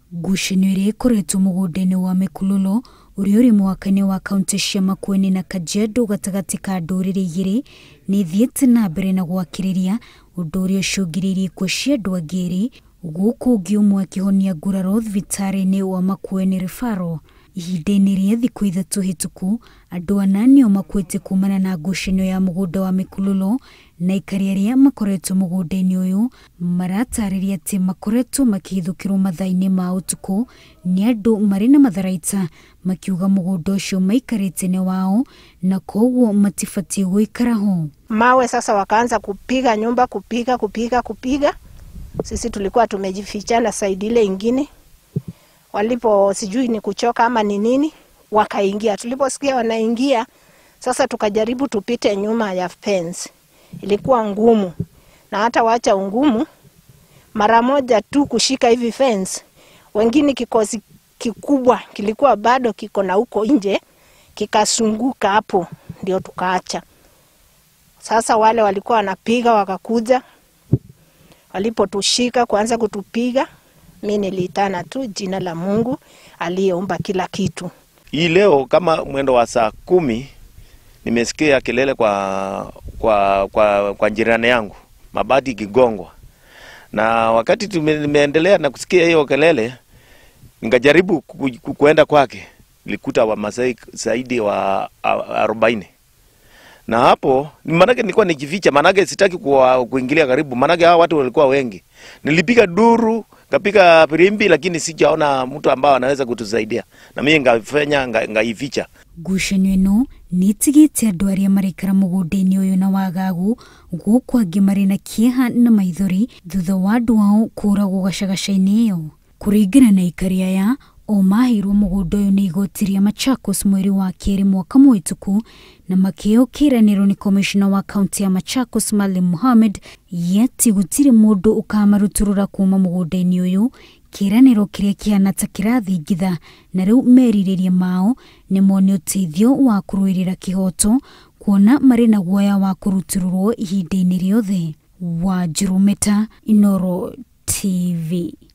Ngucanio iria ikoretwo mugunda-ini wa Mikululo uria uri muhaka-ini wa kaunti cia Makueni-Kajiado gatagati ka nduriri igiri ni thiete na mbere na gwakiriria undu uria ucungiriirie ikuo cia andu angiri guku ungi umwe akihonia nguraro thibitari-ini wa Makueni Referral. Ihinda-ini ria thiku ithatu hituku andu ana nio makuite kumana na ngucanio ya mugunda wa Mikululo, na ikari aria makoretwo mugunda-ini uyu maratariria ati makoretwo makihithukirwo mathaa-ini ma utuku ni andu mari na matharaita, makiuga mugunda ucio maikarite ni wao na koguo matifatie guikara ho. Mawe sasa wakaanza kupiga nyumba, kupiga. Sisi tulikuwa tumejifichana side ile ingine. Walipo sijui ni kuchoka ama ni nini, wakaingia. Tuliposikia wanaingia, sasa tukajaribu tupite nyuma ya fence. Ilikuwa ngumu. Na hata waacha ngumu, mara moja tu kushika hivi fence, wengine kikosi kikubwa kilikuwa bado kiko na huko nje, kikasunguka hapo, ndio tukaacha. Sasa wale walikuwa wanapiga wakakuja. Walipotushika kuanza kutupiga, mimi niliitana tu jina la Mungu aliyeumba kila kitu. Hii leo kama mwendo wa saa 10 nimesikia kelele kwa jirani yangu, mabati kigongwa. Na wakati nimeendelea na kusikia hiyo kelele, nikajaribu kuenda kwake. Nilikuta Wamasai zaidi wa 40. Na hapo manake nilikuwa nikificha, manake sitaki kuingilia karibu, manake hao watu walikuwa wengi. Nilipiga duru, kapiga firimbi, lakini sijaona mtu ambao anaweza kutusaidia. Na mimi ngaificha. Ngucanio ino nitigite andu aria marikara mugunda-ini uyu na wagagu guku angi mari na kieha na maithori thutha wa andu ao kuragwo gacagaca-ini iyo. Kuringana na ikari aya, o mahirwo mugunda uyu ni igoti ria Machakos mweri wa keri mwaka muhituku, na makiokiranirwo ni commissioner wa kaunti ya Machakos Malim Mohamed yeti gutiri mundu ukamaruturura kuma mugunda-ini uyu. Kiraniro kiria kiana ta kirathingitha na riu meriririe mao ni mone uteithio wa kuruirira kihoto, kuona mari na guoya wa kurutururwo ihinda-ini riothe. Wa Jurumeta, Inoro TV.